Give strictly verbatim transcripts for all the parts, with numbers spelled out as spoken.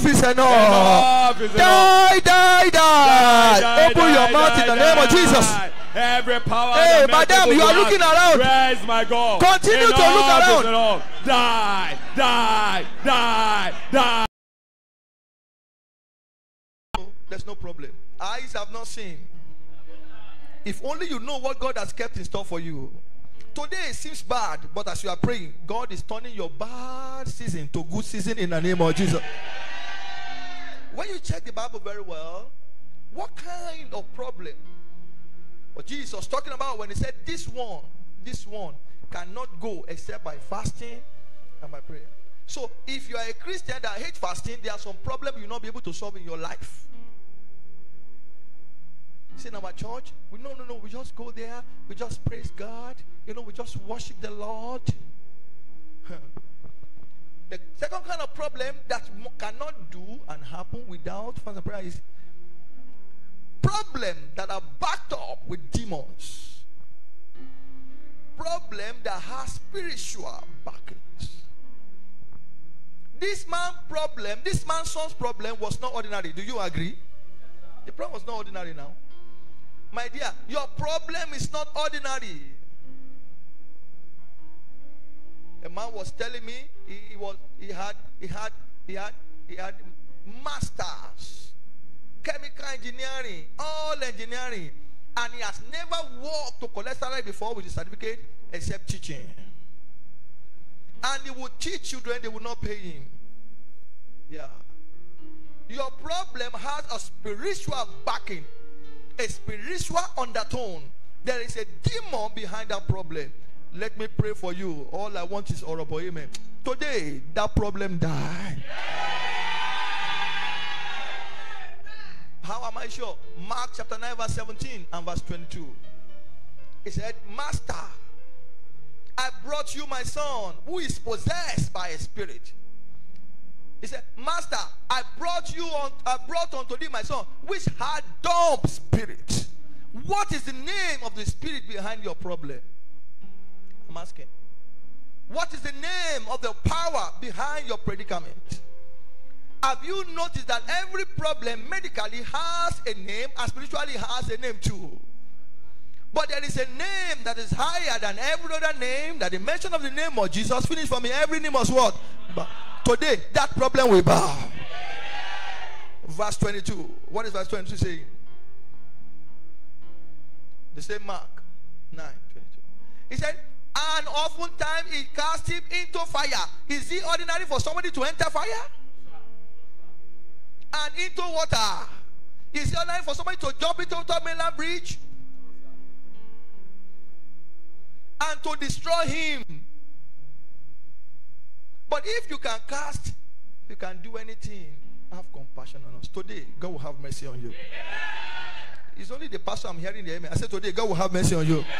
Enough is enough. Enough is Die, enough. die, die. Die, die, Open die, your mouth die, in the die, name of Jesus. die. Every power. Hey, that madam, makes you are people looking laugh. around. Where is my God? Continue to Enough look is around. enough. Die, die, die, die. There's no problem. Eyes have not seen. If only you know what God has kept in store for you. Today it seems bad, but as you are praying, God is turning your bad season to good season in the name of Jesus. When you check the Bible very well, what kind of problem was Jesus talking about when he said this one, this one cannot go except by fasting and by prayer? So if you are a Christian that hates fasting, there are some problems you will not be able to solve in your life. See, in our church, we no, no, no, we just go there, we just praise God, you know, we just worship the Lord. The second kind of problem that cannot do and happen without fasting and prayer is problems that are backed up with demons. Problem that has spiritual backings. This man's problem, this man's son's problem was not ordinary. Do you agree? The problem was not ordinary now. My dear, your problem is not ordinary. A man was telling me he, he was he had he had he had he had masters, chemical engineering, all engineering, and he has never worked to collect salary before with the certificate except teaching. And he would teach children, they would not pay him. Yeah. Your problem has a spiritual backing, a spiritual undertone. There is a demon behind that problem. Let me pray for you. All I want is audible amen. Today, that problem died. How am I sure? Mark chapter nine verse seventeen and verse twenty-two. He said, Master, I brought you my son who is possessed by a spirit. He said, Master, I brought you on, I brought unto thee my son, which had dumb spirit. What is the name of the spirit behind your problem? I'm asking. What is the name of the power behind your predicament? Have you noticed that every problem medically has a name and spiritually has a name too? But there is a name that is higher than every other name, that the mention of the name of Jesus, finish for me, every name was what? But today, that problem will bow. Verse twenty-two. What is verse twenty-two saying? The same Mark nine twenty-two. He said, and oftentimes he cast him into fire. Is it ordinary for somebody to enter fire? And into water. Is it ordinary for somebody to jump into the mainland bridge? And to destroy him. But if you can cast, you can do anything, have compassion on us. Today, God will have mercy on you. It's only the pastor I'm hearing the amen. I said today, God will have mercy on you.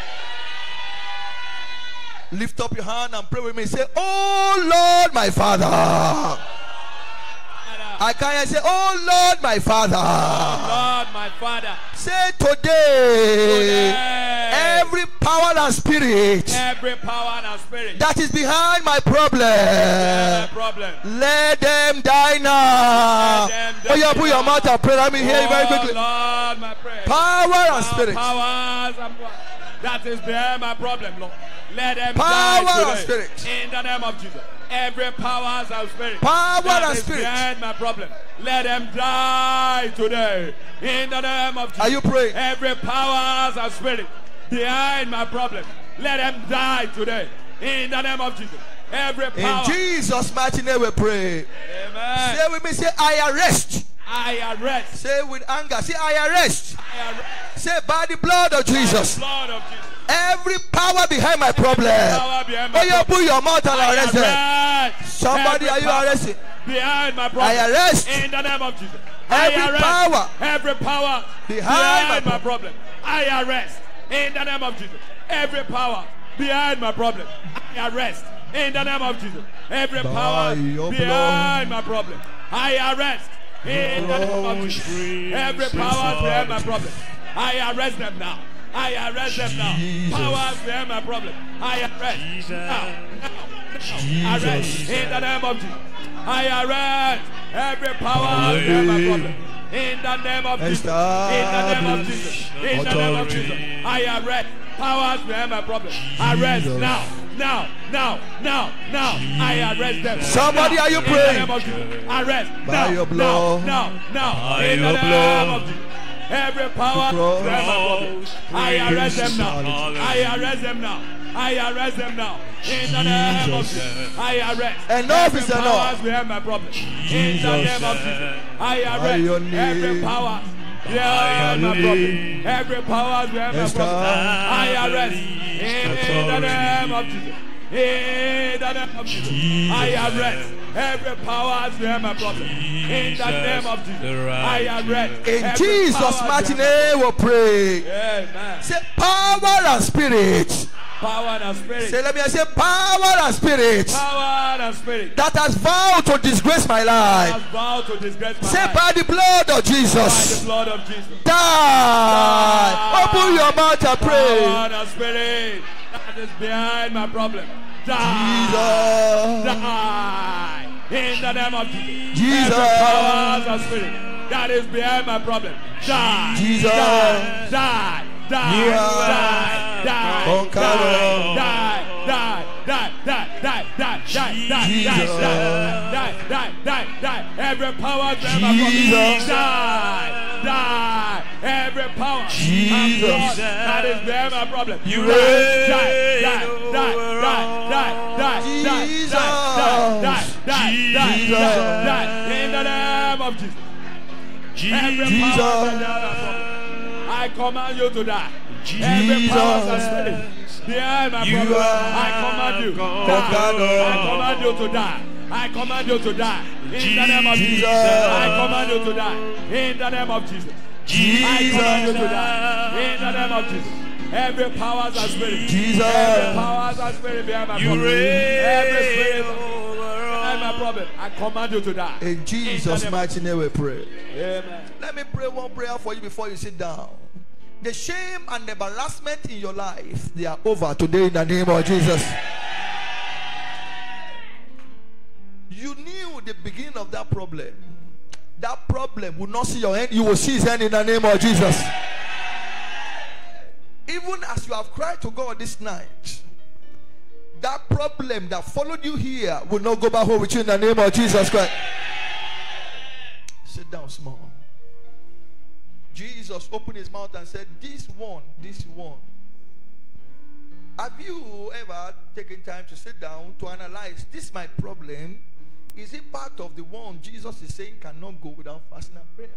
Lift up your hand and pray with me. Say, oh Lord, my Father. I can't say, oh Lord, my Father. Oh Lord, my Father. Say today, today, every power and spirit, every power and spirit that is behind my problem, my problem. Let them die now. Them die oh, yeah, put your mouth and pray. Let me hear oh, you very quickly. Lord, my prayer. Power and spirit. Powers and that is behind my problem, Lord. Let them power die today. And spirit. In the name of Jesus. Every power and spirit power that and is spirit behind my problem, let them die today. In the name of Jesus. Are you praying? Every power and spirit behind my problem, let them die today. In the name of Jesus. Every power. In Jesus' mighty name we pray. Amen. Say with me, say I arrest. I arrest. Say with anger. Say I arrest. I arrest. Say by the blood of Jesus. By the blood of Jesus. Every power behind my problem. Oh, you put your mouth and arrest them. Somebody, are you arrested? Behind my problem. I arrest. In the name of Jesus. Every I arrest power. Every power behind, behind my, my problem. I arrest. In the name of Jesus. Every power behind my problem. I arrest. In the name of Jesus. Every power behind my problem. I arrest. In the name of Jesus. Every power behind my problem. I arrest them now. I arrest them now. Powers behind my problem. I arrest now. Now. Now. Arrest in the name of Jesus. I arrest Every power behind my problem. In the name of Jesus. In the name of Jesus. In the name of Jesus. I arrest powers behind my problem. Arrest now. Now, now, now, now, I arrest them. Somebody, now, are you in praying? The name of Jesus. Arrest by now, your blood. now, now, now, by in your the blood. name of Jesus. Every power, Cross, I arrest them now. hallelujah. I arrest them now. I arrest them now. In the name of Jesus. I arrest. Enough every is powers enough. behind my problem. In the name of Jesus. I By your arrest name. every power. behind my problem. Every power behind my problem. I arrest. In, in the name of Jesus. In the name of Jesus, I arrest every power behind my problem. In the name of Jesus, I arrest. In Jesus' mighty name we pray. Amen. Say power and spirit. Power and spirit. Say, let me say power and spirit. Power and spirit. That has vowed to disgrace my life. Has vowed to disgrace my Say life. by the blood of Jesus. By the blood of Jesus. Die. Die. Open your mouth and pray. Power and spirit. That is behind my problem. Die. Jesus. Die. In the name of Jesus. Jesus. Every powers and spirit that is behind my problem. Die. Jesus. Die. Die. Die. You Die. are Die. Die. conqueror. Die. Die. Die. Die. Die. Die. Die. Die. Jesus. Die. Die. Die. Die. Die. Every power behind my problem. Jesus. Die. Die. Every power. Jesus. and God that is behind my problem. You die. reign Die. Die. Die. Die. Die. Die. Jesus. Die. Die. Die. Die. Jesus. Die. Die. In the name of Jesus. Every Jesus. power behind my problem. I command you to die. Every power and spirit behind my You problem. are I command you. conqueror. Die. I command you to die. I command you to die. In the name of Jesus. Jesus. I command you to die. In the name of Jesus. I command you to die. In the name of Jesus. Every powers and spirit. Jesus. Every powers and spirit behind my You problem. Every spirit reign behind my problem. I command you to die. In Jesus' mighty name we pray. Amen. Let me pray one prayer for you before you sit down. The shame and embarrassment in your life, they are over today in the name of Jesus. You knew the beginning of that problem. That problem will not see your end. You will see his end in the name of Jesus. Even as you have cried to God this night, that problem that followed you here will not go back home with you in the name of Jesus Christ. Sit down small. Jesus opened his mouth and said, this one, this one. Have you ever taken time to sit down to analyze this my problem? Is it part of the one Jesus is saying cannot go without fasting and prayer?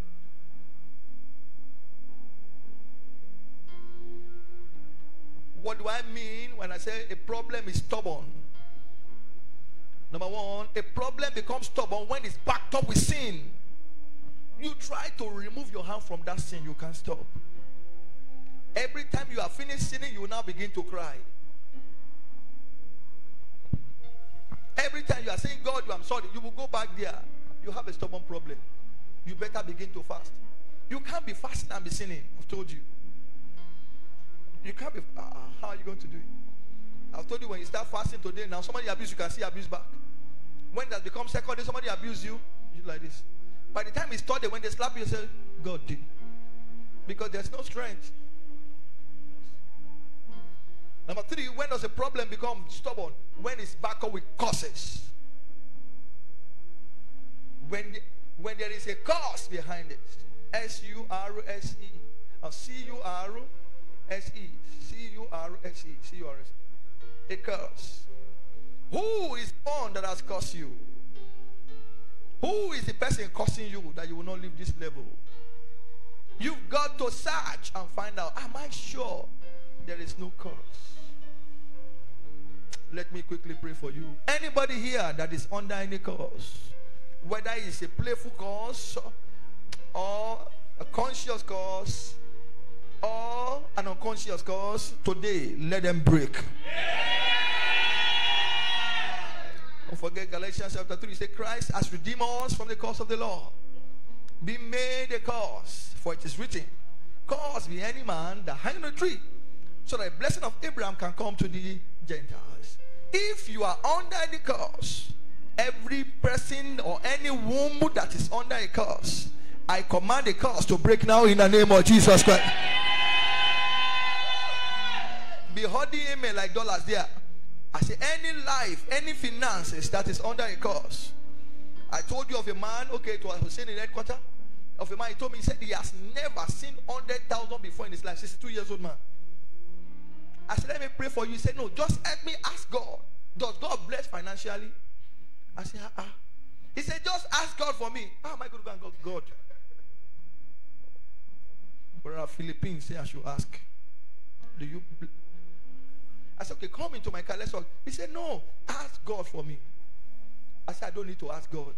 What do I mean when I say a problem is stubborn? Number one, a problem becomes stubborn when it's backed up with sin. You try to remove your hand from that sin, you can't stop. Every time you are finished sinning, you will now begin to cry. Every time you are saying, God, I'm sorry, you will go back there. You have a stubborn problem. You better begin to fast. You can't be fasting and be sinning. I've told you. You can't be. Uh, how are you going to do it? I've told you when you start fasting today, now somebody abuse you, can see abuse back. When that becomes second day, somebody abuse you, you like this. By the time it's third day, when they slap you, you say, God did. Because there's no strength. Number three, when does a problem become stubborn? When it's backed up with curses. When, when there is a cause behind it. S U R S E. Or C U R S E. C U R S E. C U R S E. A curse. Who is the one that has cursed you? Who is the person cursing you that you will not leave this level? You've got to search and find out, am I sure there is no curse? Let me quickly pray for you. Anybody here that is under any curse, whether it's a playful curse or a conscious curse or an unconscious curse, today let them break. Don't forget Galatians chapter three. Say Christ has redeemed us from the curse of the law, be made a curse, for it is written, curse be any man that hang on a tree, so that the blessing of Abraham can come to the Gentiles. If you are under the curse, Every person or any womb that is under a curse, I command the curse to break now in the name of Jesus Christ. Be holding him like dollars there. I say any life, any finances that is under a curse. I told you of a man, okay, it was Hussein in headquarters. Of a man, he told me, he said he has never seen one hundred thousand before in his life. sixty-two years old man. I said, let me pray for you. He said, no, just help me ask God. Does God bless financially? I said, ah, ah. He said, just ask God for me. How am I going to go and go God? Brother Philippines say I should ask. Do you? I said, okay, come into my car. Let's talk. He said, no, ask God for me. I said, I don't need to ask God.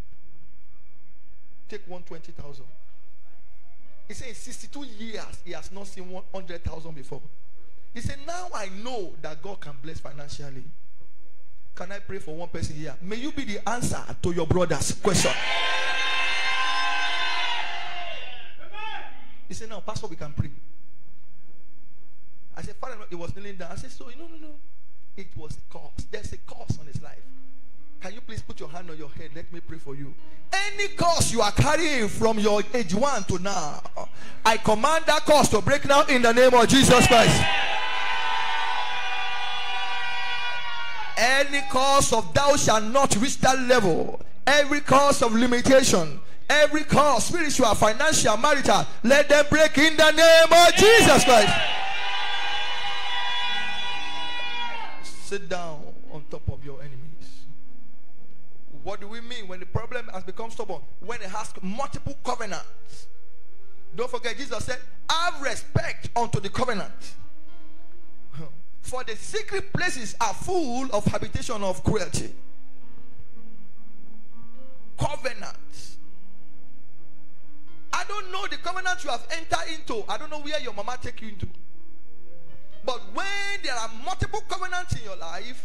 Take one hundred twenty thousand. He said, in sixty-two years, he has not seen one hundred thousand before. He said, now I know that God can bless financially. Can I pray for one person here? May you be the answer to your brother's question. He said, now, Pastor, we can pray. I said, Father, he was kneeling down. I said, so, no, no, no. It was a curse. There's a curse on his life. Can you please put your hand on your head? Let me pray for you. Any curse you are carrying from your age one to now, I command that curse to break now in the name of Jesus Christ. Any curse of thou shalt not reach that level, every curse of limitation, every curse, spiritual, financial, marital, let them break in the name of Jesus Christ. Sit down on top of your enemies. What do we mean when the problem has become stubborn? When it has multiple covenants. Don't forget, Jesus said, have respect unto the covenant. For the secret places are full of habitation of cruelty. Covenants. I don't know the covenant you have entered into. I don't know where your mama take you into. But when there are multiple covenants in your life,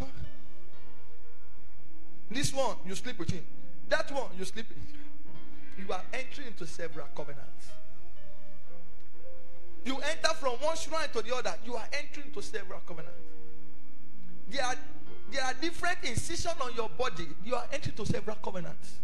this one, you sleep with him. That one, you sleep with him. You are entering into several covenants. You enter from one shrine to the other. You are entering into several covenants. There are, there are different incisions on your body. You are entering into several covenants.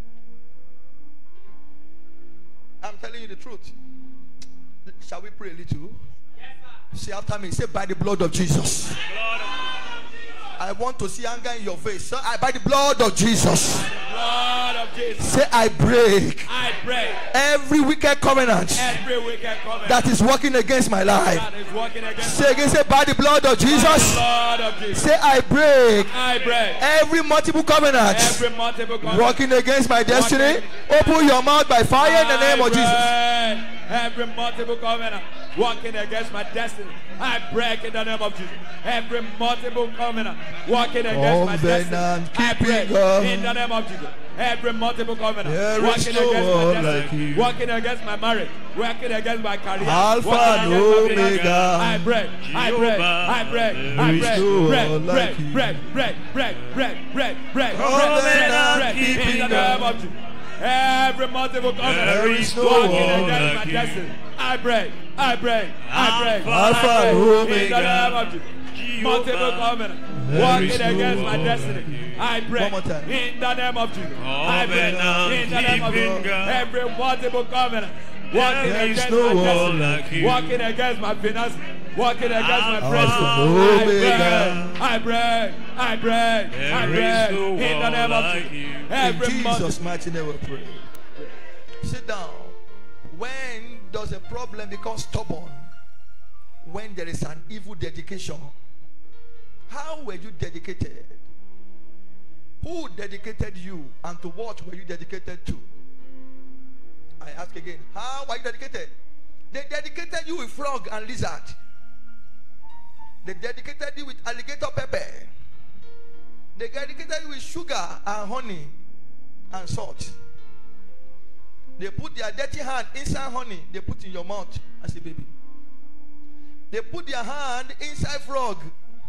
I'm telling you the truth. Shall we pray a little? Yes, sir. Say after me. Say, by the blood of Jesus. Blood of I want to see anger in your face. So I, by the blood of Jesus. By the blood of Jesus. Say, I break. I break every wicked covenant. Every wicked covenant that is working against my life. That is working against say again. Say, by the blood of Jesus. By the blood of Jesus. Say, I break. I break every multiple covenant. Every multiple covenant working against my destiny. Working. Open your mouth by fire I in the name break. Of Jesus. Every multiple covenant working against my destiny, I break in the name of Jesus. Every multiple covenant working against my destiny, I break in the name of Jesus. Every multiple covenant working against my destiny, working against my marriage, working against my career, Alpha and Omega. I break, I break, I break, I break, break, break, break, break, break, break, break, break, break, in the name of Jesus. Every multiple covenant working against my destiny, I break, I break, I break, Alpha and Omega. In the name of Jesus. Multiple covenant working against my destiny, I break in the name of Jesus. I break in the name of Jesus. Every multiple covenant working against my destiny, working against my finances, working against my presence, I break, I break, I break in the name of Jesus. Every in Jesus' mighty name we pray. Sit down. When does a problem become stubborn? When there is an evil dedication. How were you dedicated? Who dedicated you, and to what were you dedicated to? I ask again, how were you dedicated? They dedicated you with frog and lizard. They dedicated you with alligator pepper. They dedicated you with sugar and honey and salt. They put their dirty hand inside honey. They put in your mouth as a baby. They put their hand inside frog.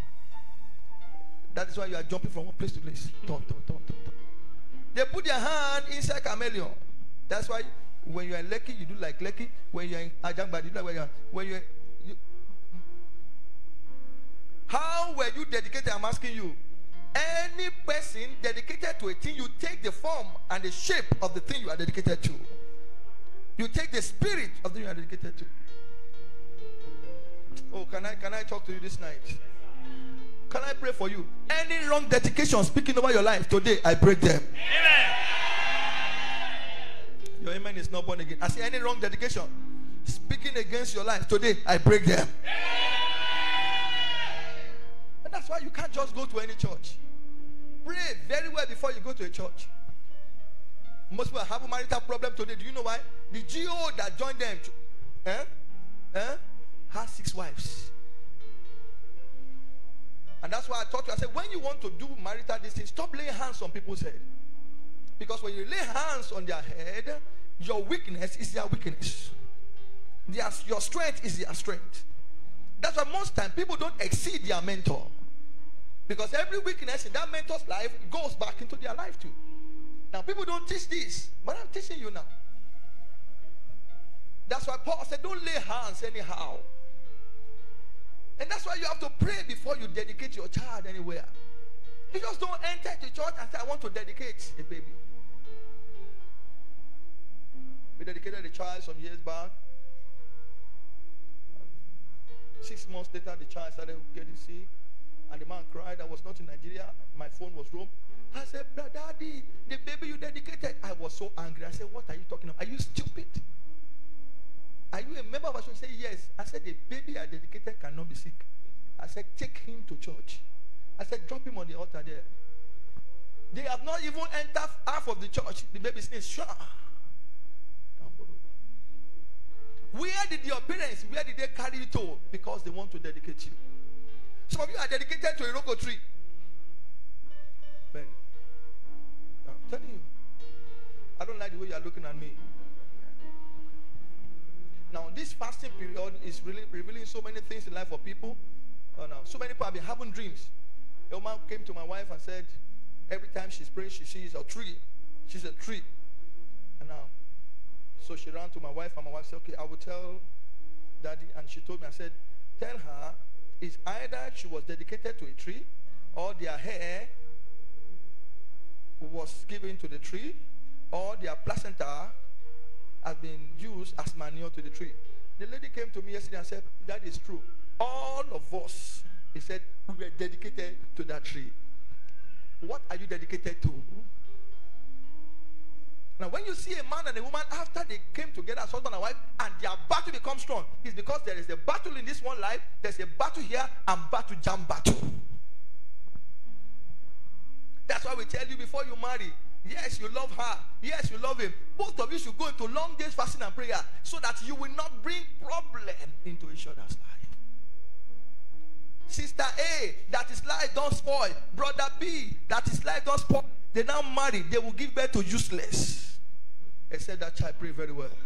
That is why you are jumping from one place to place. Talk, talk, talk, talk, talk. They put their hand inside chameleon. That's why when you are Lekki, you do like Lekki. When you are in Ajambadi, you do like when you are. When you, are, you How were you dedicated? I'm asking you. Any person dedicated to a thing, you take the form and the shape of the thing you are dedicated to. You take the spirit of the thing you are dedicated to. Oh, can I can I talk to you this night? Can I pray for you? Any wrong dedication speaking over your life today, I break them. Amen. Your amen is not born again. I say any wrong dedication speaking against your life today, I break them. And that's why you can't just go to any church. Pray very well before you go to a church. Most people have a marital problem today. Do you know why? The G O that joined them eh? Eh? has six wives. And that's why I taught you, I said, when you want to do marital this thing, stop laying hands on people's head. Because when you lay hands on their head, your weakness is their weakness. Their, your strength is their strength. That's why most times people don't exceed their mentor. Because every weakness in that mentor's life goes back into their life too. Now people don't teach this, but I'm teaching you now. That's why Paul said, don't lay hands anyhow. And that's why you have to pray before you dedicate your child anywhere. You just don't enter the church and say, I want to dedicate a baby. We dedicated a child some years back. Six months later, the child started getting sick. And the man cried. I was not in Nigeria. My phone was Rome. I said, Daddy, the baby you dedicated. I was so angry. I said, what are you talking about? Are you stupid? Are you a member of us? He said, yes. I said, the baby I dedicated cannot be sick. I said, take him to church. I said, drop him on the altar there. They have not even entered half of the church. The baby says, sure. Where did your parents, where did they carry you to? Because they want to dedicate you. Some of you are dedicated to a Iroko tree. But I'm telling you, I don't like the way you are looking at me. Now, this fasting period is really revealing so many things in life for people. Uh, now, so many people have been having dreams. A woman came to my wife and said, every time she's praying, she sees a tree. She's a tree. And now, so she ran to my wife, and my wife said, okay, I will tell Daddy. And she told me, I said, tell her, it's either she was dedicated to a tree, or their hair was given to the tree, or their placenta has been used as manure to the tree. The lady came to me yesterday and said, that is true. All of us, he said, we were dedicated to that tree. What are you dedicated to? Now, when you see a man and a woman after they came together as husband and wife and their battle becomes strong, it's because there is a battle in this one life, there's a battle here, and battle jam battle. That's why we tell you before you marry, yes, you love her, yes, you love him. Both of you should go into long days fasting and prayer so that you will not bring problem into each other's life. Sister A, that his life don't spoil. Brother B, that his life don't spoil. They now marry, they will give birth to useless. Except that child pray very well.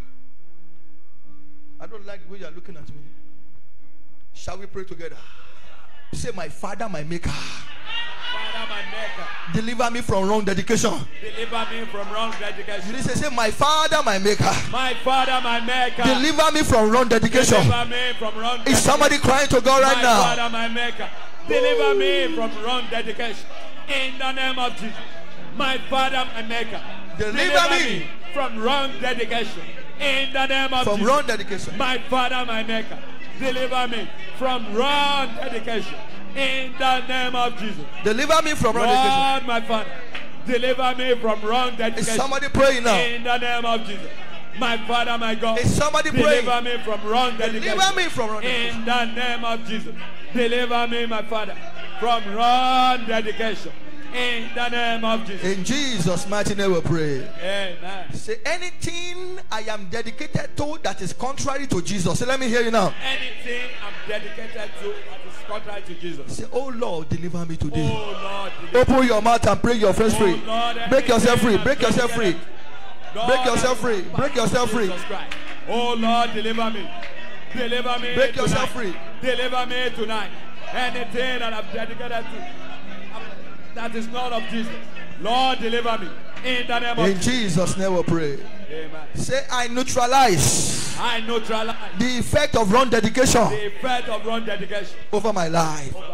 I don't like the way you are looking at me. Shall we pray together? Say, my Father, my Maker. Father, my Maker. Deliver me from wrong dedication. Deliver me from wrong dedication. You need to say, my Father, my Maker. My Father, my Maker. Deliver me from wrong dedication. Deliver me from wrong dedication. Is somebody crying to God right my now? My Father, my Maker. Deliver me from wrong dedication. In the name of Jesus. My Father, my Maker. Deliver, Deliver me. me from wrong dedication. In the name of from Jesus. wrong dedication. My Father, my Maker. Deliver me from wrong dedication. In the name of Jesus. Deliver me from wrong Lord, dedication. my Father. Deliver me from wrong dedication. Is somebody praying now? In the name of Jesus. My Father, my God. Is somebody praying? Deliver me from wrong dedication. Deliver me from wrong dedication. In the name of Jesus. Deliver me, my Father, from wrong dedication. In the name of Jesus. In Jesus' mighty name we pray. Amen. Say, anything I am dedicated to that is contrary to Jesus. Say, let me hear you now. Anything I'm dedicated to that is contrary to Jesus. Say, oh Lord, deliver me today. Oh Lord, deliver Open your mouth and break your friends free. Oh Lord, break yourself free. anything Break I'm yourself free. Lord, Break yourself free. Break yourself free. Jesus Christ. Oh Lord, deliver me. Deliver me. Break tonight. yourself free. Deliver me tonight. Anything that I'm dedicated to that is not of Jesus. Lord, deliver me. In the name of In Jesus' name we pray. Amen. Say, I neutralize. I neutralize the effect of wrong dedication. The effect of wrong dedication over my life. over my life.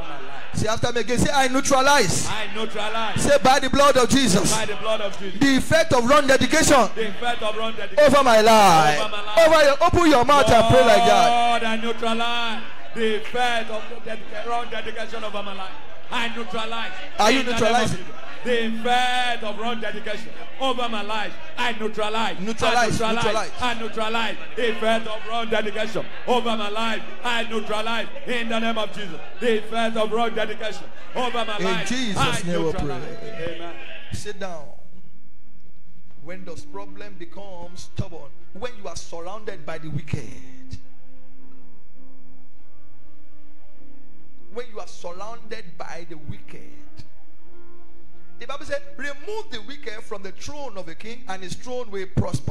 Say after me again. Say I neutralize. I neutralize. Say by the blood of Jesus. By the blood of Jesus. The effect of wrong dedication. The effect of wrong dedication. Over my life. Over my life. Over your, open your mouth and pray like that. Lord, I neutralize the effect of dedica- wrong dedication over my life. I neutralize. Are you neutralizing? The effect of wrong dedication over my life. I neutralize. Neutralize. I neutralize. Neutralize. I neutralize the effect of wrong dedication over my life. I neutralize in the name of Jesus. The effect of wrong dedication over my In life. Jesus' I name we neutralize. pray. Amen. Sit down. When does problem become stubborn? When you are surrounded by the wicked. When you are surrounded by the wicked. The Bible says, remove the wicked from the throne of a king and his throne will prosper.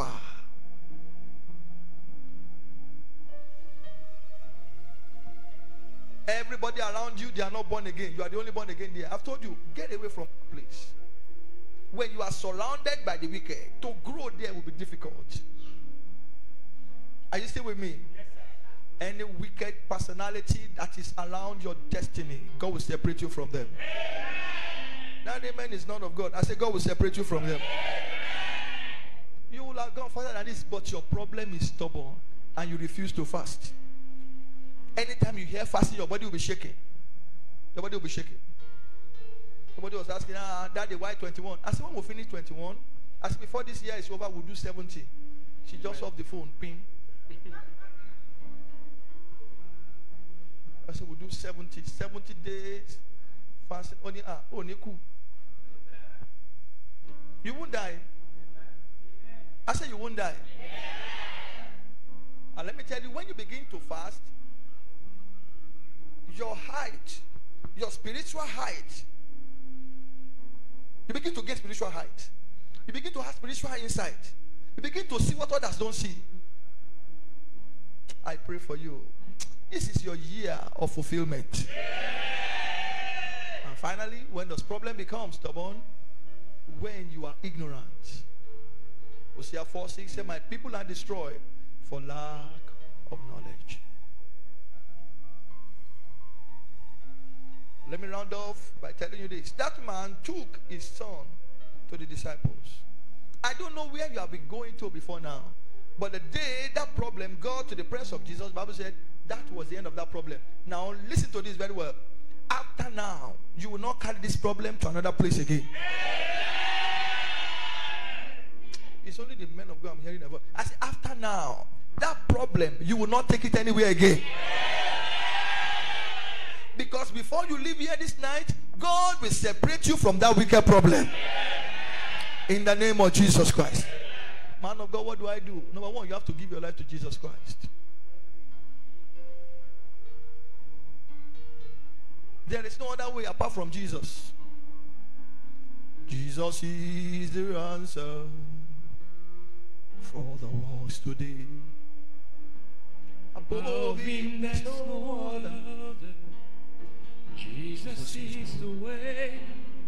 Everybody around you, they are not born again. You are the only born again there. I've told you, get away from the place. When you are surrounded by the wicked, to grow there will be difficult. Are you still with me? Any wicked personality that is around your destiny, God will separate you from them. That amen is not of God. I say God will separate you from them. You will have gone further than this, but your problem is stubborn and you refuse to fast. Anytime you hear fasting, your body will be shaking. Your body will be shaking. Somebody was asking, ah, Daddy, why twenty-one? I said, when we finish twenty-one, I said, before this year is over, we'll do seventy. She just off the phone, ping. I said, we'll do seventy. seventy days fasting. Only, ah, oh, Niku. You won't die. I said, you won't die. And let me tell you, when you begin to fast, your height, your spiritual height, you begin to get spiritual height. You begin to have spiritual insight. You begin to see what others don't see. I pray for you. This is your year of fulfillment. And finally, when this problem becomes stubborn, when you are ignorant. Hosea four six says, my people are destroyed for lack of knowledge. Let me round off by telling you this. That man took his son to the disciples. I don't know where you have been going to before now. But the day that problem got to the presence of Jesus, the Bible said that was the end of that problem. Now listen to this very well. After now, you will not carry this problem to another place again. It's only the men of God I'm hearing about. I say after now, that problem, you will not take it anywhere again. Because before you leave here this night, God will separate you from that wicked problem. In the name of Jesus Christ. Man of God, what do I do? Number one, you have to give your life to Jesus Christ. There is no other way apart from Jesus. Jesus is the answer for the wars today. Above him there's no other. Jesus is the way.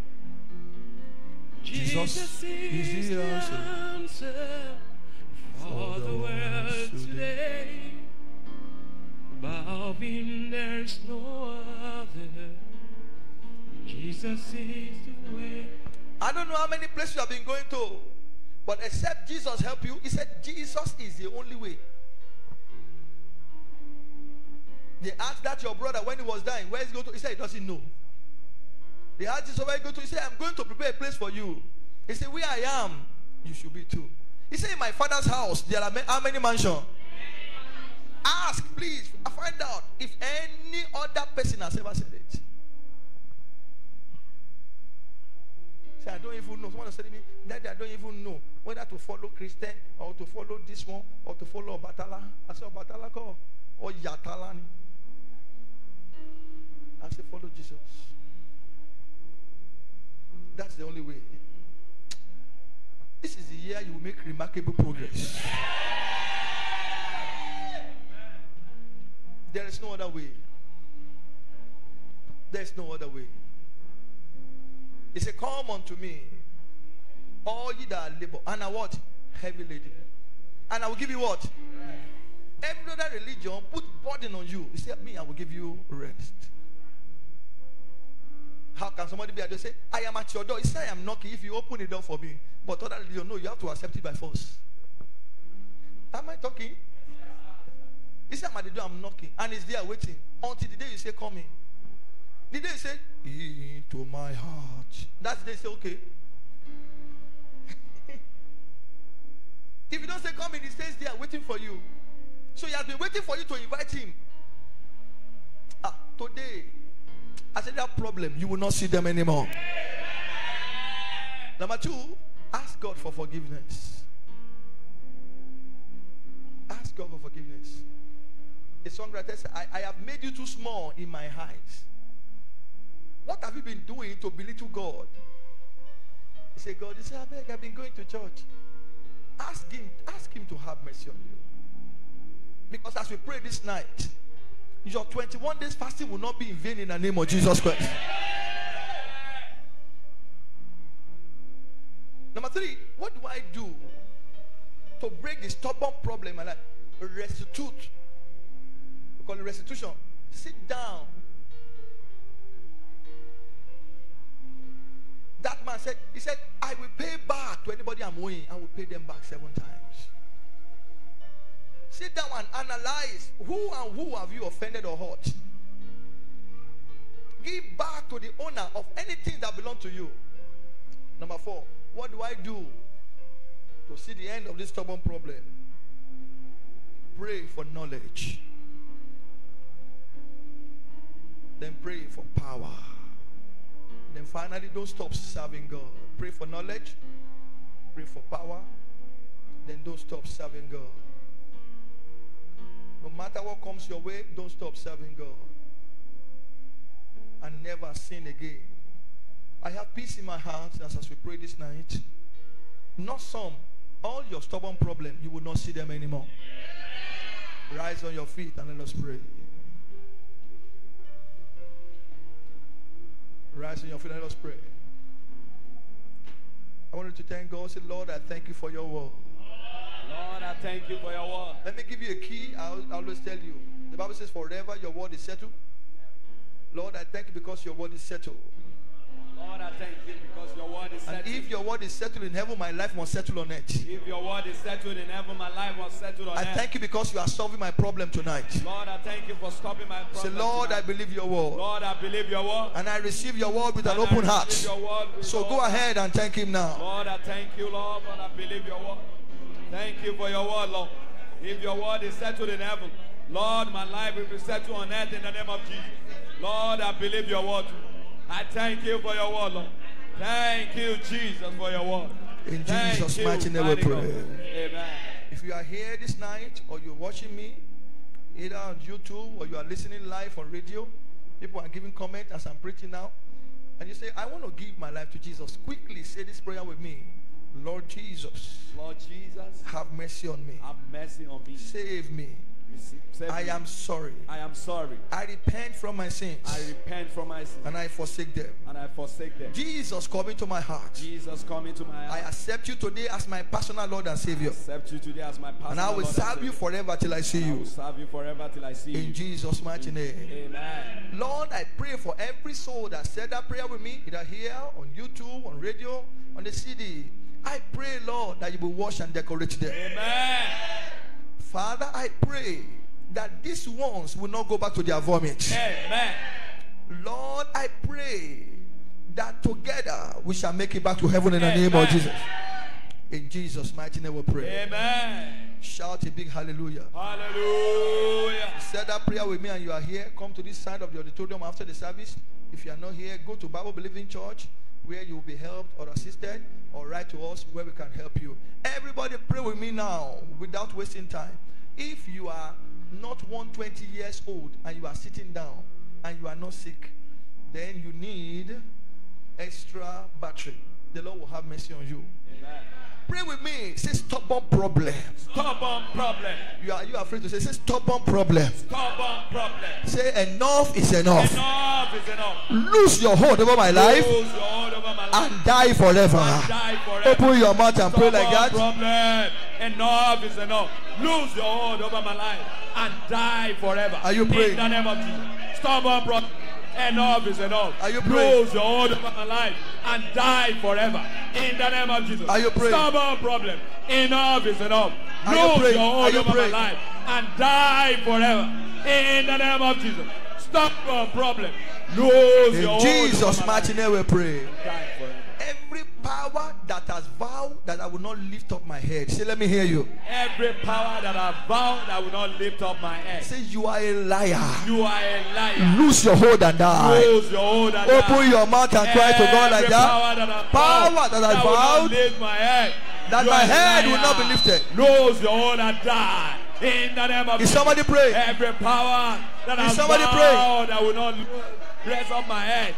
Jesus is the answer for the world today. Above him there's no other. Jesus is the way. I don't know how many places you have been going to, but except Jesus help you, he said Jesus is the only way. They asked that your brother when he was dying, where is he going to? He said he doesn't know. They asked Jesus where he going to? He said, I'm going to prepare a place for you. He said, where I am, you should be too. He said, in my father's house, there are how many mansions? Ask, please. Find out if any other person has ever said it. Say, I don't even know. Someone said to me, Daddy, I don't even know whether to follow Christian or to follow this one or to follow Obatala. I said, Obatala ko or Yatala. I said, follow Jesus. That's the only way. This is the year you will make remarkable progress. There is no other way. There is no other way. He said, come unto me, all ye that are labor, and are what? Heavy laden. And I will give you what? Every other religion put burden on you. He said, me, I will give you rest. How can somebody be at the door say, I am at your door? He said, I am knocking if you open the door for me. But other than you know, you have to accept it by force. Am I talking? He said, I'm at the door, I'm knocking. And he's there waiting. Until the day you say, come in. The day you say, into my heart. That's the day you say, okay. If you don't say, come in, he stays there waiting for you. So he has been waiting for you to invite him. Ah, today, I said that problem, you will not see them anymore. Number two, ask God for forgiveness. Ask God for forgiveness. A songwriter said, I, I have made you too small in my eyes. What have you been doing to belittle God? He said, God, he said, I beg, I've been going to church. Ask him, ask him to have mercy on you. Because as we pray this night, your twenty-one days fasting will not be in vain in the name of Jesus Christ. Number three, what do I do to break the stubborn problem in my life? Restitute. We call it restitution. Sit down. That man said, he said, I will pay back to anybody I'm owing. I will pay them back seven times. Sit down and analyze who and who have you offended or hurt. Give back to the owner of anything that belongs to you. Number four, what do I do to see the end of this stubborn problem? Pray for knowledge. Then pray for power. Then finally, don't stop serving God. Pray for knowledge. Pray for power. Then don't stop serving God. No matter what comes your way, don't stop serving God. And never sin again. I have peace in my heart as, as we pray this night. Not some. All your stubborn problems, you will not see them anymore. Rise on your feet and let us pray. Rise on your feet and let us pray. I want you to thank God. Say, Lord, I thank you for your word. Lord, I thank you for your word. Let me give you a key. I'll, I'll always tell you. The Bible says, forever your word is settled. Lord, I thank you because your word is settled. Lord, I thank you because your word is settled. And if your word is settled in heaven, my life must settle on earth. If your word is settled in heaven, my life must settle on I earth. I thank you because you are solving my problem tonight. Lord, I thank you for stopping my problem. Say, Lord, tonight. I believe your word. Lord, I believe your word. And I receive your word with and an open I heart. Your word with So go ahead and thank him now. Lord, I thank you, Lord, and I believe your word. Thank you for your word, Lord. If your word is settled in heaven, Lord, my life will be settled on earth in the name of Jesus. Lord, I believe your word. I thank you for your word, Lord. Thank you, Jesus, for your word. In Thank Jesus' you, mighty name we pray. Amen. If you are here this night or you're watching me, either on YouTube or you are listening live on radio, people are giving comment as I'm preaching now, and you say, I want to give my life to Jesus. Quickly say this prayer with me. Lord Jesus, Lord Jesus, have mercy on me. Have mercy on me. Save me. Save I me. am sorry. I am sorry. I repent from my sins. I repent from my sins. And I forsake them. And I forsake them. Jesus, come into my heart. Jesus, come into my heart. I accept you today as my personal Lord and Savior. I accept you today as my personal And I will Lord serve you forever till I see and you. I will serve you forever till I see In you. Jesus' mighty name. Amen. Lord, I pray for every soul that said that prayer with me, either here, on YouTube, on radio, on the C D. I pray, Lord, that you will wash and decorate them. Amen. Father, I pray that these ones will not go back to their vomit. Amen. Lord, I pray that together we shall make it back to heaven in the Amen. name of Jesus. In Jesus' mighty name we pray. Amen. Shout a big hallelujah. Hallelujah. Said that prayer with me and you are here. Come to this side of the auditorium after the service. If you are not here, go to Bible Believing Church where you will be helped or assisted, or write to us where we can help you. Everybody pray with me now without wasting time. If you are not one hundred twenty years old and you are sitting down and you are not sick, then you need extra battery. The Lord will have mercy on you. Amen. Pray with me. Say stubborn problem. Stubborn problem. You are you are afraid to say, say stubborn problem. Stubborn problem. Say enough is enough. Enough is enough. Lose your hold over my life. Lose your hold over my life. And die forever. And die forever. Open your mouth and pray like that. Problem. Enough is enough. Lose your hold over my life and die forever. Are you praying? In the name of Jesus. Stubborn problem. Enough is enough. Are you praying? Lose your hold over my life and die forever. In the name of Jesus. Are you praying? Stubborn problem. Enough is enough. Are you Lose praying? your hold Are you over praying? my life and die forever. In the name of Jesus. Stubborn problem. Lose In your hold Jesus' over my mighty life. name we pray. Die forever. Every power that has vowed that I will not lift up my head. Say, let me hear you. Every power that I vowed I will not lift up my head. Say, you are a liar. You are a liar. Lose your hold and die. Lose your hold and Open die. your mouth and cry to God like Every that. Power that I Power vowed that I will not vowed lift my head. that You my are a head will liar. not be lifted. Lose your hold and die. In the name of Is somebody praying? Every power that Is I somebody vowed I will not raise up my head.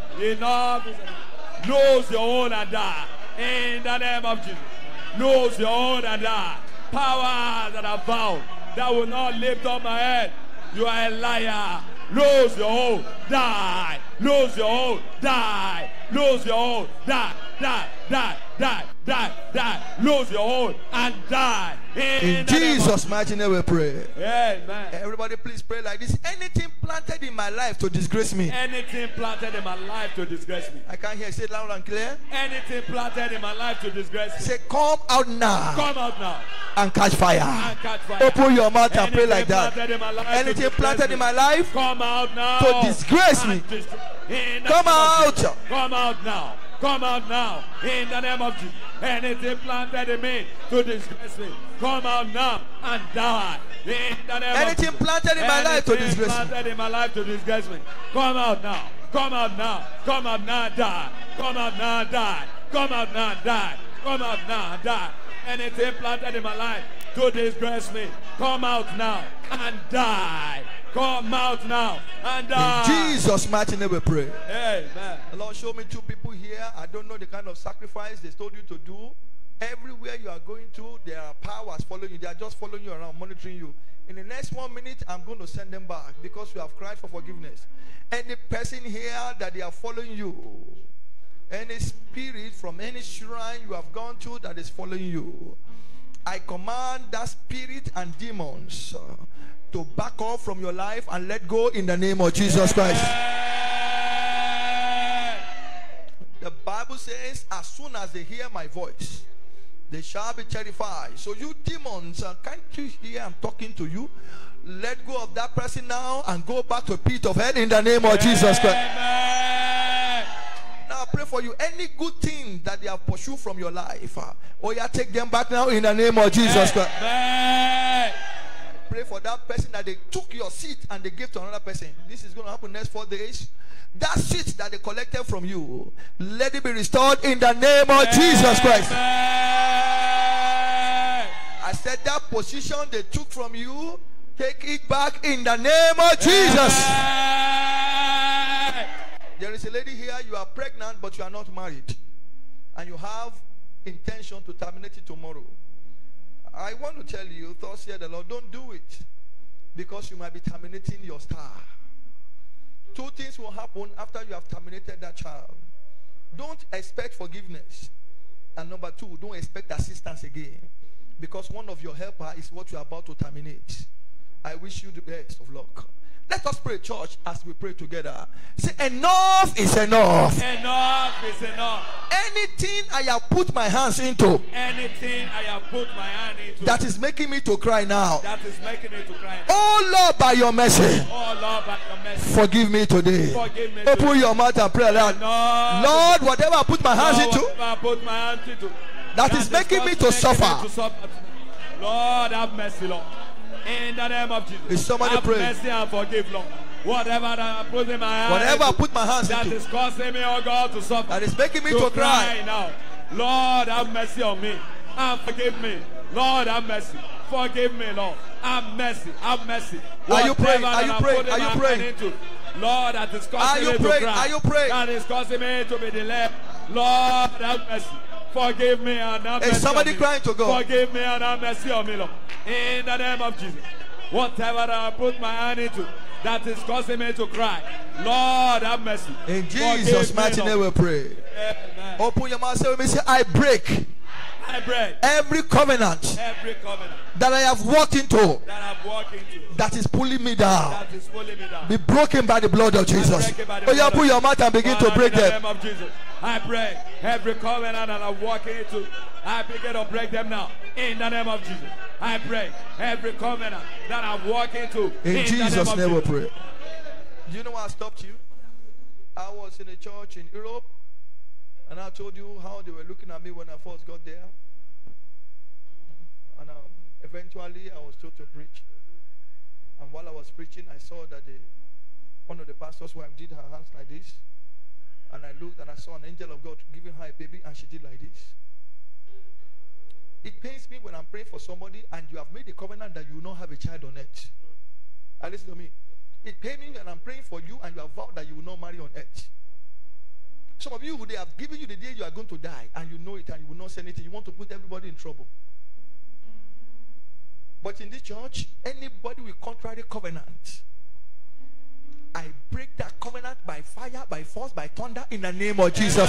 Enough is enough. Lose your hold and die. In the name of Jesus. Lose your hold and die. Power that I vowed that will not lift up my head. You are a liar. Lose your hold. Die. Lose your hold. Die. Lose your hold. Die. Die. Die. Die. Die. Die. Lose your hold and die. In, In the name of Jesus' mighty name we pray. Amen. Everybody please pray like this. Anything planted in my life to disgrace me. Anything planted in my life to disgrace me. I can't hear. Say it loud and clear. Anything planted in my life to disgrace me. Say, come out now Come out now and catch fire. and catch fire. Open your mouth and Anything pray like that. planted in my life to Anything disgrace planted me. in my life Come out now to disgrace me. and dis- in the Come name of out. Jesus. Come out now. Come out now. In the name of Jesus. Anything planted in me to disgrace me. Come out now and die. In the name Anything of Jesus. planted in my life to Anything disgrace me. planted in my life to disgrace me. Come out now. Come out now. Come out now and die. Come out now and die. Come out now and die. Come out now and die. Anything planted in my life to disgrace me. Come out now and die. Come out now and die. In Jesus' mighty name we pray. Amen. The Lord showed me two people here. I don't know the kind of sacrifice they told you to do. Everywhere you are going to, there are powers following you. They are just following you around, monitoring you. In the next one minute, I'm going to send them back because you have cried for forgiveness. Any person here that they are following you, any spirit from any shrine you have gone to that is following you, I command that spirit and demons uh, to back off from your life and let go in the name of Jesus Christ. The Bible says, as soon as they hear my voice, they shall be terrified. So you demons, uh, can't you hear I'm talking to you? Let go of that person now and go back to the pit of hell in the name of Jesus Christ. Amen. Now I pray for you. Any good thing that they have pursued from your life, uh, oh yeah, take them back now in the name of Jesus Christ. Amen. Pray for that person that they took your seat and they gave to another person. This is going to happen next four days. That seat that they collected from you, let it be restored in the name of Jesus Christ. Amen. I said that position they took from you, take it back in the name of Jesus. Amen. There is a lady here, you are pregnant but you are not married. And you have intention to terminate it tomorrow. I want to tell you, thus said the Lord, don't do it. Because you might be terminating your star. Two things will happen after you have terminated that child. Don't expect forgiveness. And number two, don't expect assistance again. Because one of your helper is what you are about to terminate. I wish you the best of luck. Let us pray, church, as we pray together. Say, enough is enough. Enough is enough. Anything I have put my hands into Anything I have put my hand into that is making me to cry now. that is making me to cry. Oh Lord, by your mercy, Oh Lord, by your mercy, forgive me today. forgive me. Open today. your mouth and pray aloud. Lord, Lord, whatever I put my hands Lord, into whatever I put my hands into that is making me to making suffer. me to suffer. Lord, have mercy, Lord. In the name of Jesus. Is somebody have praying? mercy and forgive, Lord. Whatever that I put in my hands, Whatever I put my hands that into is causing me, oh God, to suffer. that is making me to to cry. now. Lord, have mercy on me and forgive me. Lord, have mercy. Forgive me, Lord. Have mercy. Have mercy. Are you praying? Whatever Are that you I praying? put in Are you my praying? hand into, Lord, that is Are causing you me praying? to cry. Are you praying? That is causing me to be delayed. Lord, have mercy. Forgive me and have Is mercy somebody on me. crying to God? Forgive me and have mercy on me, Lord. In the name of Jesus. Whatever that I put my hand into that is causing me to cry, Lord, have mercy. In Forgive Jesus' me, mighty Lord. name we pray. Amen. Open your mouth, say with me, say, I break I break every covenant every covenant that I have walked into that I'm walking to that is pulling me down. that is pulling me down. Be broken by the blood of Jesus. break it by the Oh, yeah, blood put of your mouth and begin to Father, break in the them. name of Jesus, I break every covenant that I'm walking into. I begin to break them now. In the name of Jesus, I break every covenant that I'm walking into. In, in Jesus' the name we Jesus. pray. Do you know why I stopped you? I was in a church in Europe, and I told you how they were looking at me when I first got there. And um, eventually I was told to preach. And while I was preaching, I saw that the, one of the pastor's wife did her hands like this. And I looked and I saw an angel of God giving her a baby, and she did like this. It pains me when I'm praying for somebody and you have made a covenant that you will not have a child on earth. And listen to me. It pains me when I'm praying for you and you have vowed that you will not marry on earth. Some of you, they have given you the day you are going to die, and you know it, and you will not say anything. You want to put everybody in trouble. But in this church, anybody with contrary covenant, I break that covenant by fire, by force, by thunder, in the name of Jesus.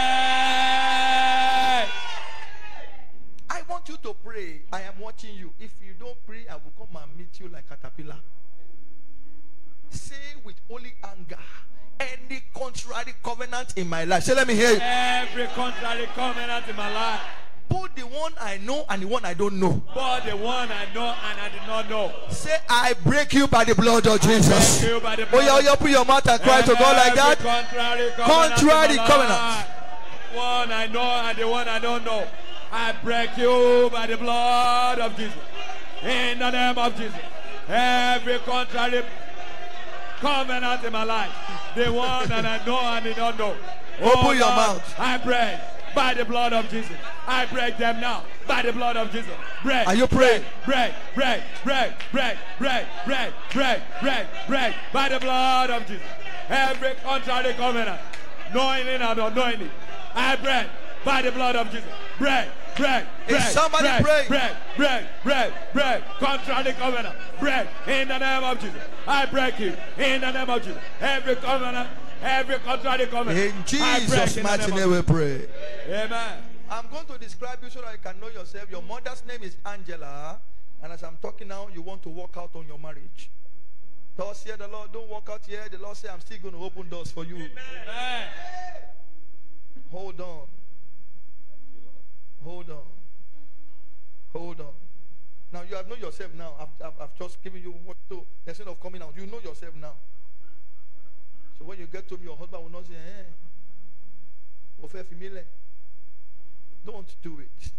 Hey! I want you to pray. I am watching you. If you don't pray, I will come and meet you like caterpillar. Say with holy anger, any contrary covenant in my life. Say, let me hear you. Every contrary covenant in my life. Both the one I know and the one I don't know. Both the one I know and I did not know. Say, I break you by the blood of Jesus. Break you by the Oh, blood. yeah, you open your mouth and cry to God like that. Contrary covenant. Contrary in my covenant. life. One I know and the one I don't know. I break you by the blood of Jesus. In the name of Jesus. Every contrary covenant in my life. The one that I know and I don't know. Open Oh, your Lord, mouth. I break by the blood of Jesus. I break them now by the blood of Jesus. Break. Are you praying? Break, break, break, break, break, break, break, break, break by the blood of Jesus. Every contrary covenant, knowingly and unknowingly, I break by the blood of Jesus. Break, break, break. Is somebody break, praying? break, break, break, break. Contrary covenant, break in the name of Jesus. I break you in the name of Jesus. Every covenant, every contrary covenant. In I break Jesus' in the mighty name name we of pray. Jesus. Amen. I'm going to describe you so that you can know yourself. Your mother's name is Angela. And as I'm talking now, you want to walk out on your marriage. Thus here the Lord, don't walk out here. The Lord said, I'm still going to open doors for you. Amen. Hold on. Hold on. Hold on. Now you have known yourself now. I've, I've, I've just given you what to instead of coming out. You know yourself now. So when you get to me, your husband will not say, eh. Don't do it.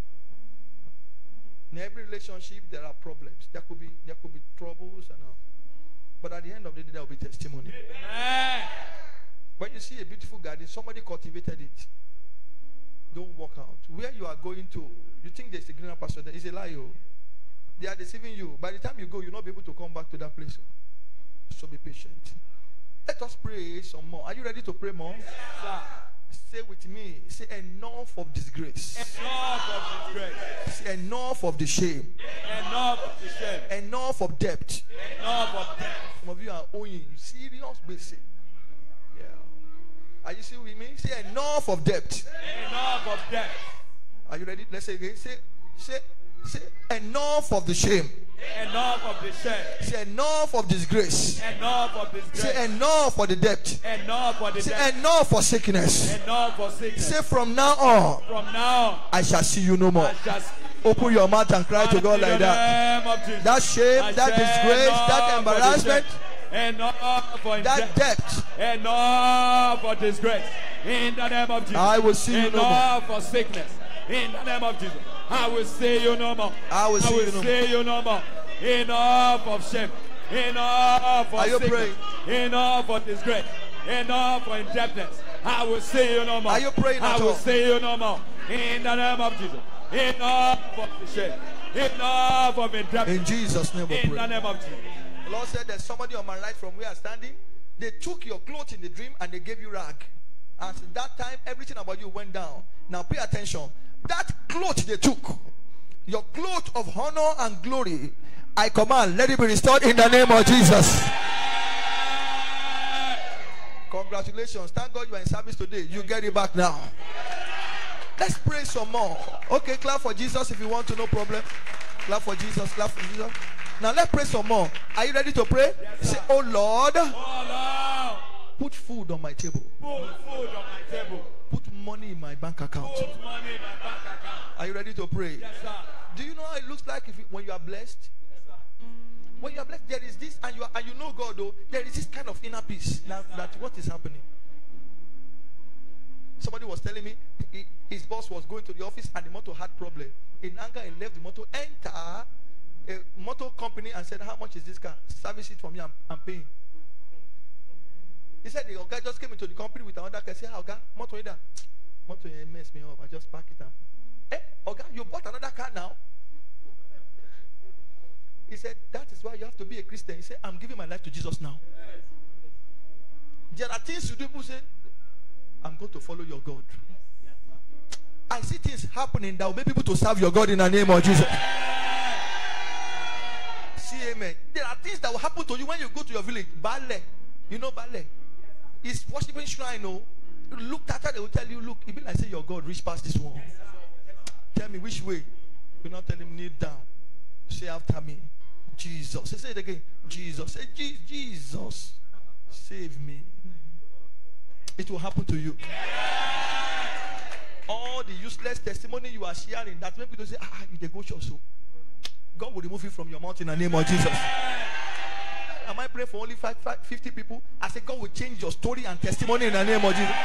In every relationship, there are problems. There could be there could be troubles and all. But at the end of the day, there will be testimony. Amen. When you see a beautiful garden, somebody cultivated it. Don't walk out. Where you are going to, you think there's a greener pasture there. It's a lie. Oh. They are deceiving you. By the time you go, you'll not be able to come back to that place. So be patient. Let us pray some more. Are you ready to pray more? Sir. Say with me. Say enough of disgrace. Enough of disgrace. Say enough of the shame. Enough of the shame. Enough of debt. Enough of debt. Some of you are owing serious basic. Yeah. Are you still with me? Say enough of debt. Enough of debt. Are you ready? Let's say again. Say, say, say enough of the shame. Enough of the shame. Say enough of disgrace. Enough of disgrace. Say enough for the debt. Enough for the Say debt. enough for sickness. Enough for sickness. Say from now on, From now on, I shall see you no more. I shall see Open your mouth and cry to God like that. that. That shame, that disgrace, that embarrassment, enough for that debt. Enough for disgrace. In the name of Jesus. I will see you no more. Enough for sickness. In the name of Jesus. I will see you no more. I will see I will you no see you no more. Enough of shame. Enough for Are you sickness. praying? Enough for disgrace. Enough for indebtedness. I will see you no more. Are you praying I at will all? see you no more. In the name of Jesus. Enough of the shame. Enough of indebtedness. In Jesus' name we In the pray. name of Jesus. The Lord said there's somebody on my right from where I'm standing. They took your clothes in the dream and they gave you rag. And at that time, everything about you went down. Now pay attention. That cloth they took, your cloth of honor and glory, I command, let it be restored in the name of Jesus. Congratulations. Thank God you are in service today. You get it back now. Let's pray some more. Okay, clap for Jesus if you want to, no problem. Clap for Jesus, clap for Jesus. Now let's pray some more. Are you ready to pray? Yes, say, oh Lord, Oh Lord, put food on my table. put food on my table. Put money in my bank account. Put money in my bank account. Are you ready to pray? Yes, sir. Do you know how it looks like if you, when you are blessed? Yes, sir. When you are blessed, there is this, and you are, and you know God, though, there is this kind of inner peace. Now, that what is happening? Somebody was telling me he, his boss was going to the office and the motor had problem. In anger, he left the motor, enter a motor company and said, how much is this car? Service it for me, I'm, I'm paying. He said the guy just came into the company with another car. Said, how guy, motor either. Motor messed me up. I just pack it up. Eh, okay, you bought another car now? He said, that is why you have to be a Christian. He said, I'm giving my life to Jesus now. There are things you do, people say, I'm going to follow your God. I see things happening that will make people to serve your God in the name of Jesus. See, amen. There are things that will happen to you when you go to your village. Ballet. You know ballet? It's worshiping shrine, no? Look at her, they will tell you, look, it be like say your God reach past this one. Tell me which way. You not tell him kneel down. Say after me. Jesus. Say, say it again. Jesus. Say, Jesus. Save me. It will happen to you. All the useless testimony you are sharing, that make people say, ah, you dey go church so. God will remove it from your mouth in the name of Jesus. Am I praying for only five, five, fifty people? I say God will change your story and testimony in the name of Jesus.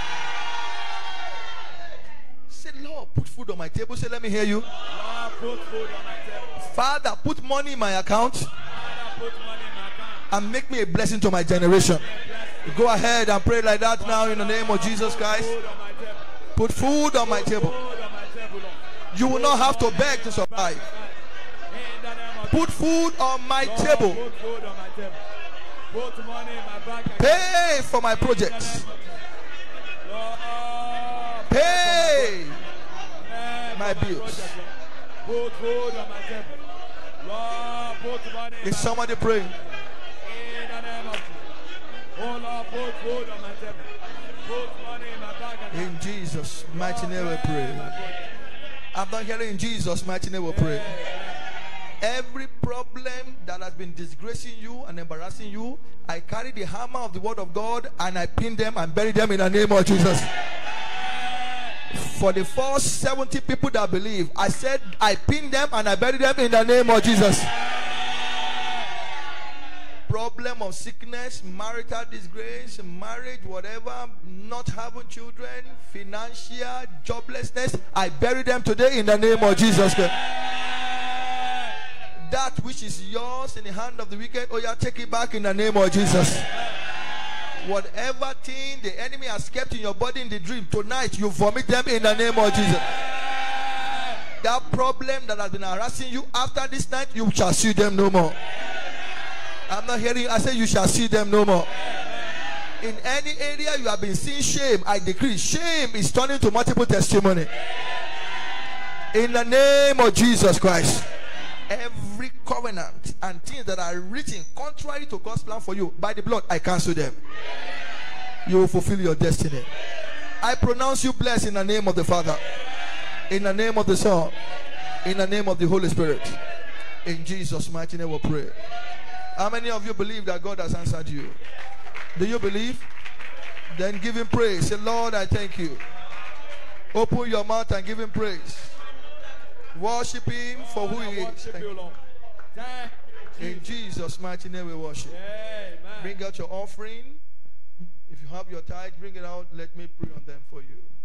Say, Lord, put food on my table. Say, let me hear you. Lord, put food on my table. Father, put money in my account. Father, put money in my account. And make me a blessing to my generation. Go ahead and pray like that now in the name of Jesus Christ. Put food on my table. You will not have to beg to survive. Put food on my table. Pay for my projects. Pay my bills. Put food on my table. Lord, put money. Is somebody praying? In the name of Jesus. Oh Lord, put food on my table. Put money in my bag. In Jesus' mighty name we pray. I'm not hearing in Jesus' mighty name we pray. Every problem that has been disgracing you and embarrassing you, I carry the hammer of the word of God and I pin them and bury them in the name of Jesus. For the first seventy people that believe, I said I pin them and I bury them in the name of Jesus. Problem of sickness, marital disgrace, marriage, whatever, not having children, financial, joblessness, I bury them today in the name of Jesus. That which is yours in the hand of the wicked, oh yeah, take it back in the name of Jesus. Whatever thing the enemy has kept in your body in the dream, tonight you vomit them in the name of Jesus. That problem that has been harassing you, after this night, you shall see them no more. I'm not hearing you. I say you shall see them no more. In any area you have been seeing shame, I decree shame is turning to multiple testimony. In the name of Jesus Christ. Every covenant and things that are written contrary to God's plan for you, by the blood, I cancel them. You will fulfill your destiny. I pronounce you blessed in the name of the Father, in the name of the Son, in the name of the Holy Spirit. In Jesus' mighty name we pray. How many of you believe that God has answered you? Do you believe? Then give him praise. Say, Lord, I thank you. Open your mouth and give him praise. Worship him for who he is. Thank you. In Jesus' mighty name we worship. Bring out your offering. If you have your tithe, bring it out. Let me pray on them for you.